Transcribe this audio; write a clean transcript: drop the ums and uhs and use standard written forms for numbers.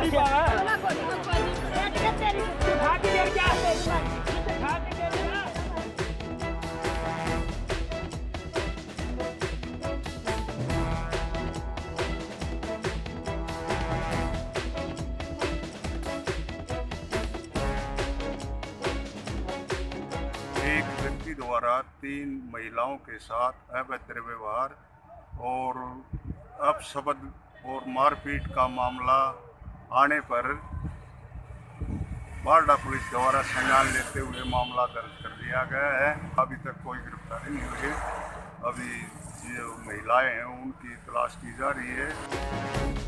एक व्यक्ति द्वारा 3 महिलाओं के साथ अभद्र व्यवहार और अपशब्द और मारपीट का मामला आने पर बारडा पुलिस द्वारा संज्ञान लेते हुए मामला दर्ज कर दिया गया है। अभी तक कोई गिरफ्तारी नहीं हुई। अभी जो महिलाएं हैं उनकी तलाश की जा रही है।